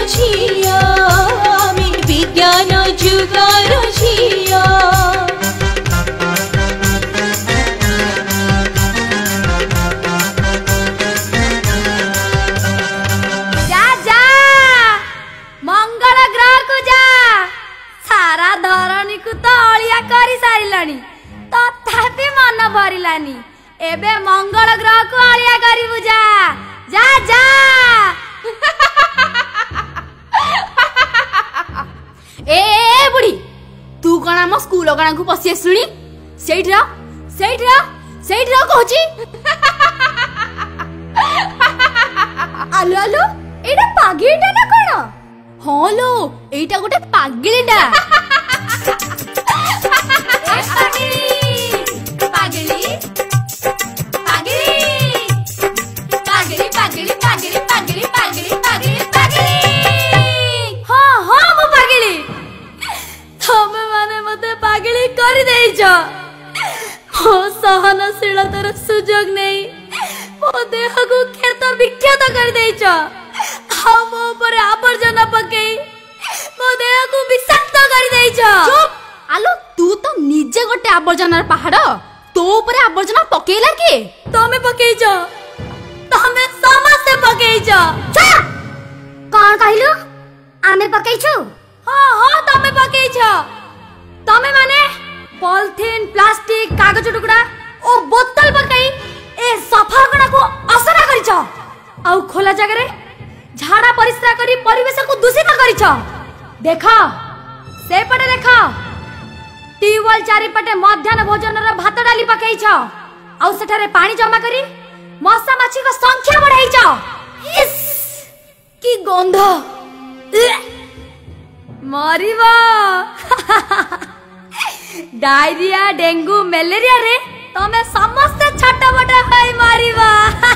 झिया आमे विज्ञान जुगार झिया। जा जा मंगल ग्रह को जा, सारा धरणी को तो अलिया करी सारिलानी तथापि मन भरिलानी। एबे मंगल ग्रह को अलिया करिबु जा जा जा। ए बुढ़ी तू कण आम स्कूल कण को पसी आसुनी सेठ कहूची। आलो आलो एटा पागिलीटा ना कण? हाँ लो एटा गोटे पागिलीटा। सहनशीलतार सुजोग नहीं मो देह को क्षत विक्षत कर देइछ। मो ऊपर आवर्जना पकई मो देह को विषाक्त कर देइछ। चुप आलो तू तो निजे गोटे आवर्जनार पहाड़, तो ऊपर आवर्जना पकेइला के? तमे पकेइछ, तमे समस्त पकेइछ। कौन कहलु? आमे पकेइछु? हां हां तमे पकेइछ। तमे माने पॉलिथीन प्लास्टिक कागज टुकड़ा ओ बोतल पकाई ए सफा कणा को असरा करिछ। आउ खोला जगह रे झाड़ा परिस्रा करी परिवेश को दूषित करिछ। देखा से पटे देखा ट्यूबवेल चारि पटे मध्याह्न भोजन रो भात डाली पकाइछ। आउ सेठारे पानी जमा करी मशा माछी को संख्या बढ़ाइछ। इस की गंध मरिबा। डायरिया डेंगू मलेरिया रे तमे समस्त छटा बटा खाई मारिबा।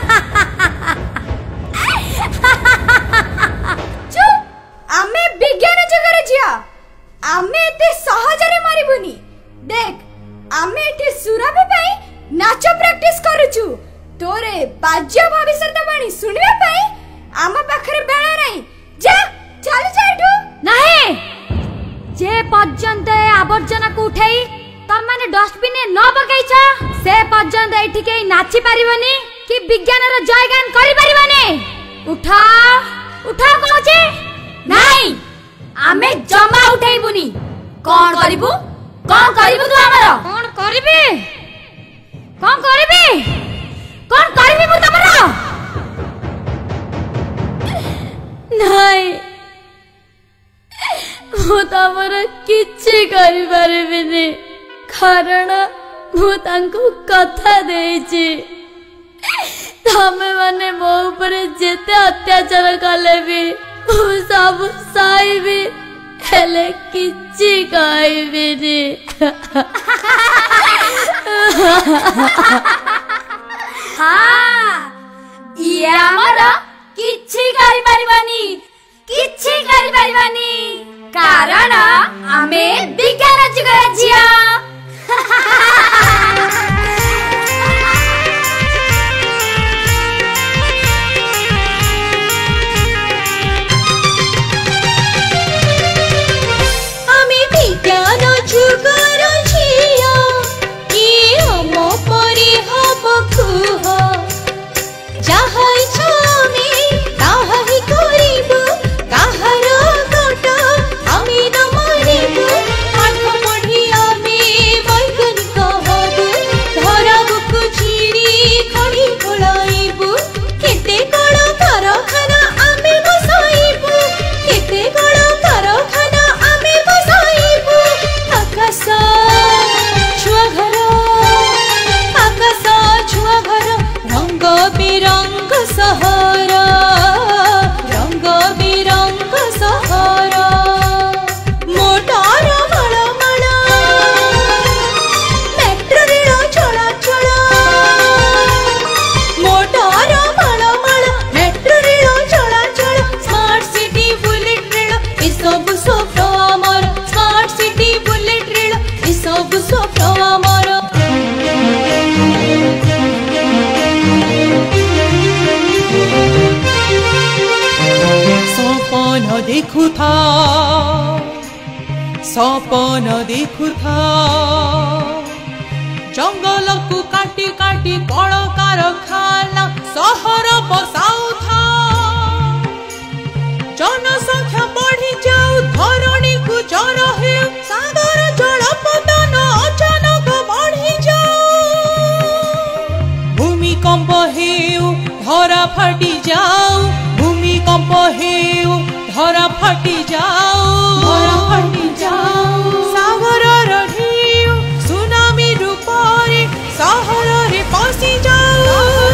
चुप आमे विज्ञान जगरे जिया, आमे एते सहजरे मारिबुनी। देख आमे एते सुराबे पई नाच प्रैक्टिस करूछु, तोरे बाज्य भविष्यवाणी सुनिबे पई आम पाखरे बेला नहीं। जा चल जाइठू नाही जे पर्यंत आवर्जना को उठाई तम माने डस्टबिन न पकाइछ से पर्यंत एठी के नाची पारिबनी कि विज्ञान रो जयगान करि पारिबनी। उठा उठा कहूचे नाही आमे जमा उठाइबुनी। कोन करिबु तू हमर? कोन करिबे मु तमर? नाही मु तमर किछि करि पारिबिनी, कारण मु तांको कथा देइछि तमे माने मो ऊपर जेते अत्याचार कले भी मु सब सहिबी, हेले किछि कहबिनी। हाँ ये हमर किछि करि पारिबानी, कारण आमे विज्ञान जुगर झिया। आमे विज्ञान जुगर झिया ये हम परि हब खुह। जहा इच्छा आमे ताहा ही करिबु, काहर गोटा आमे न मानिबु। पाठ पढ़ी आमे देखुथा सपन देखुथा जंगल को काटी काटी कल कारखाना सहर बसाउथा जनसंख्या बढ़ी जाऊ धरणी को जर हे सागर जल पतन अचानक बढ़ी जाऊ भूमिकंप हेउ धरा फाटी जाऊ भूमिकंप हेउ धरा फाटी जाऊ सागर ढेउ सुनामी रूपरे सहर रे पसी जाऊ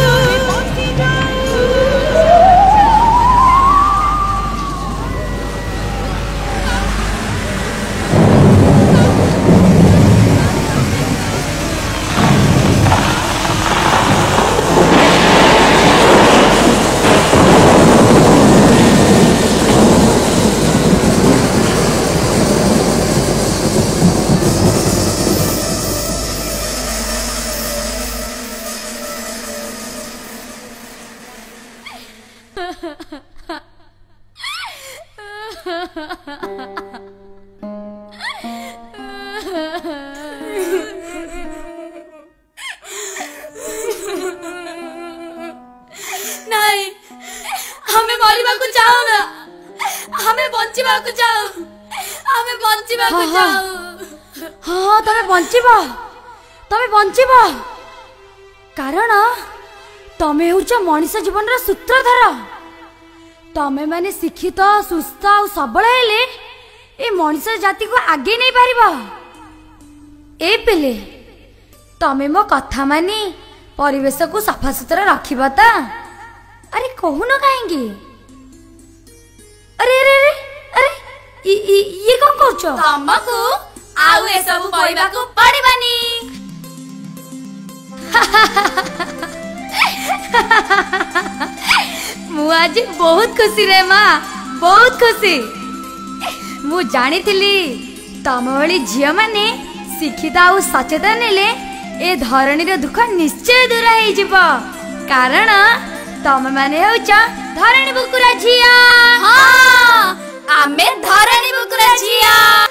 नहीं हमें मरिबा को चाहो ना हमें बंचिबा को चाहो हमें बंचिबा को चाहो हाँ तमे बंचिबा कारण तमे होच मनीष जीवन रा सूत्रधर तमे माने शिक्षित सुस्थ और सबल हेले ए मनीष जाति को आगे नहीं पारिबा ए पिले तमे मो कथा मानी परिवेश को सफा सुतरा रखिबा ता अरे कहू न काहेंगी अरे अरे अरे अरे ये कौन कहछ तमको आउ ए सब कहबा को पड़िबानी मु आज बहुत खुशी रे माँ बहुत खुशी मु जानी थिली तम भली झियो माने शिक्षित और सचेतन हेले ए धरणी रे दुख निश्चय दूर हो जिवो कारण तम माने होच धरणी बुकुरा झिया हां आमे धरणी बुकुरा झिया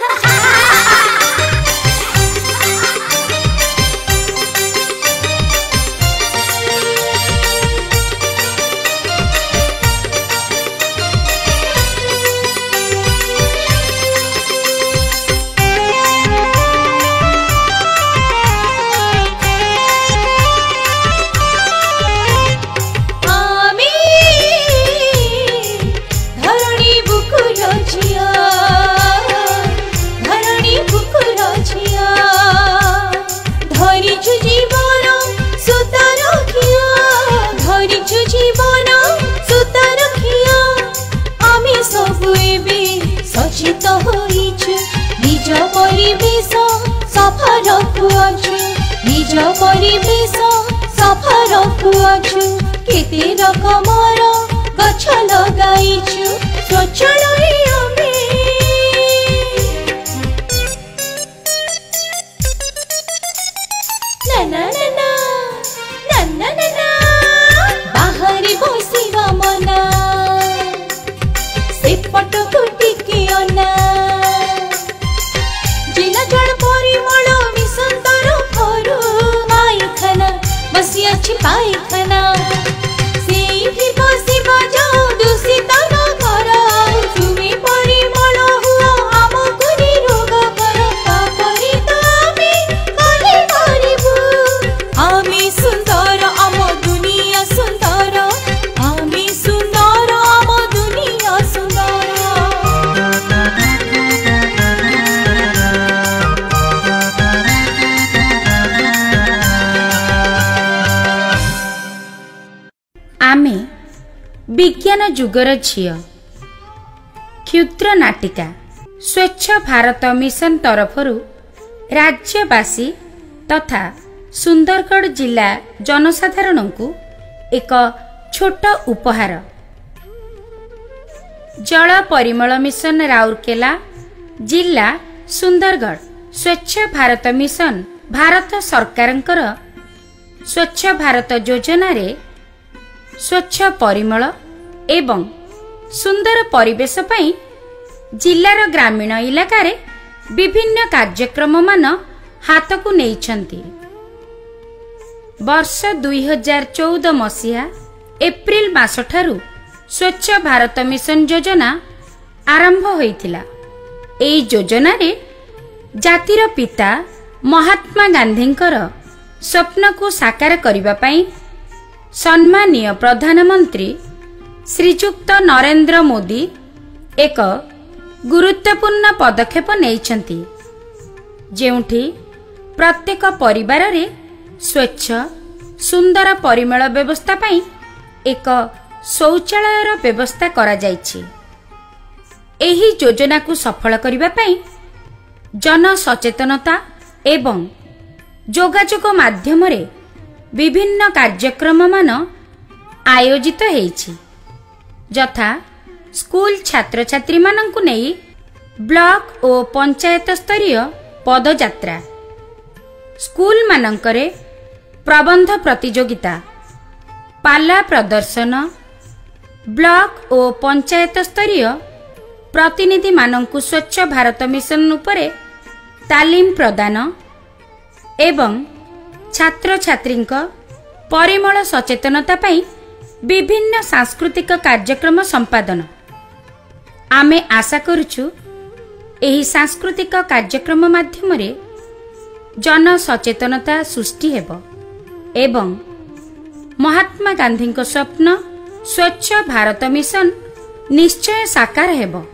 सचेत होइछु निज परिवेश सफा रखुअछु निज परिवेश सफा रखुअछु केते रकमर गछ लगाइछु स्वच्छलय आमे ना ना ना ना ना ना ना बाहरी बसिवा मना सेपट कुटी के अना जिला जड़ परिमल विसंतर फरु माइखाना बसी अछि पाइखाना सेठी बसी बजाऊ दूषित न कर तुमे परिमल हुआ हमको निरोग कर तापरि तमे कले करिबु आमी सुंदर आम दुनिया सुंदर आमी सुंदर आम दुनिया सुंदर आमे विज्ञान जुगर झियो क्षुद्र नाटिका स्वच्छ भारत मिशन तरफरु राज्यवासी तथा सुंदरगढ़ जिला जनसाधारण को एक छोट उपहार जल परिमल मिशन राउरकेला जिला सुंदरगढ़ स्वच्छ भारत मिशन भारत सरकारंकर स्वच्छ भारत योजना रे स्वच्छ परिमल एवं सुंदर परिवेश पई ଜିଲ୍ଲାର ଗ୍ରାମୀଣ ଇଲାକାରେ ବିଭିନ୍ନ କାର୍ଯ୍ୟକ୍ରମମାନ ହାତକୁ ନେଇଛନ୍ତି। ବର୍ଷ 2014 ମସିହା ଏପ୍ରିଲ ମାସଠାରୁ ସ୍ୱଚ୍ଛ ଭାରତ ମିଶନ ଯୋଜନା ଆରମ୍ଭ ହୋଇଥିଲା। ଏହି ଯୋଜନାରେ ଜାତିର ପିତା ମହାତ୍ମା ଗାନ୍ଧୀଙ୍କର ସ୍ୱପ୍ନକୁ ସାକାର କରିବା ପାଇଁ ସମ୍ମାନୀୟ ପ୍ରଧାନମନ୍ତ୍ରୀ ଶ୍ରୀଯୁକ୍ତ ନରେନ୍ଦ୍ର ମୋଦି ଏକ ଗୁରୁତ୍ୱପୂର୍ଣ୍ଣ ପଦକ୍ଷେପ ନେଇଛନ୍ତି, ଯେଉଁଠି ପ୍ରତ୍ୟେକ ପରିବାରରେ ସ୍ୱଚ୍ଛ ସୁନ୍ଦର ପରିମଳ ବ୍ୟବସ୍ଥା ପାଇଁ ଏକ ଶୌଚାଳୟର ବ୍ୟବସ୍ଥା କରାଯାଇଛି। ଏହି ଯୋଜନାକୁ ସଫଳ କରିବା ପାଇଁ ଜନସଚେତନତା ଏବଂ ଯୋଗାଯୋଗ ମାଧ୍ୟମରେ ବିଭିନ୍ନ କାର୍ଯ୍ୟକ୍ରମମାନ ଆୟୋଜିତ ହୋଇଛି, ଯଥା ସ୍କୁଲ ଛାତ୍ରଛାତ୍ରୀମାନଙ୍କୁ ନେଇ ବ୍ଲକ ଓ ପଞ୍ଚାୟତ ସ୍ତରୀୟ ପଦଯାତ୍ରା, ସ୍କୁଲମାନଙ୍କରେ ପ୍ରବନ୍ଧ ପ୍ରତିଯୋଗିତା, ପାଲା ପ୍ରଦର୍ଶନ, ବ୍ଲକ ଓ ପଞ୍ଚାୟତ ସ୍ତରୀୟ ପ୍ରତିନିଧିମାନଙ୍କୁ ସ୍ୱଚ୍ଛ ଭାରତ ମିଶନ ଉପରେ ତାଲିମ ପ୍ରଦାନ ଏବଂ ଛାତ୍ରଛାତ୍ରୀଙ୍କ ପରିମଳ ସଚେତନତା ପାଇଁ ବିଭିନ୍ନ ସାଂସ୍କୃତିକ କାର୍ଯ୍ୟକ୍ରମ ସମ୍ପାଦନ। ଆମେ ଆଶା କରୁଛୁ ଏହି ସାଂସ୍କୃତିକ କାର୍ଯ୍ୟକ୍ରମ ମାଧ୍ୟମରେ ଜନସଚେତନତା ସୃଷ୍ଟି ହେବ ଏବଂ ମହାତ୍ମା ଗାନ୍ଧୀଙ୍କ ସ୍ୱପ୍ନ ସ୍ୱଚ୍ଛ ଭାରତ ମିଶନ ନିଶ୍ଚୟ ସାକାର ହେବ।